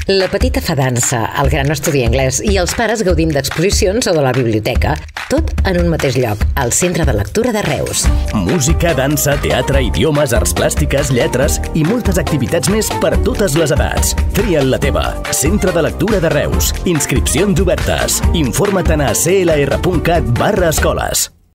La petita fa dansa, el gran estudia anglès i els pares gaudim d'exposicions o de la biblioteca. Tot en un mateix lloc, al Centre de Lectura de Reus. Música, dansa, teatre, idiomes, arts plàstiques, lletres i moltes activitats més per totes les edats. Tria'n la teva. Centre de Lectura de Reus. Inscripcions obertes. Informa't a clr.cat/escoles.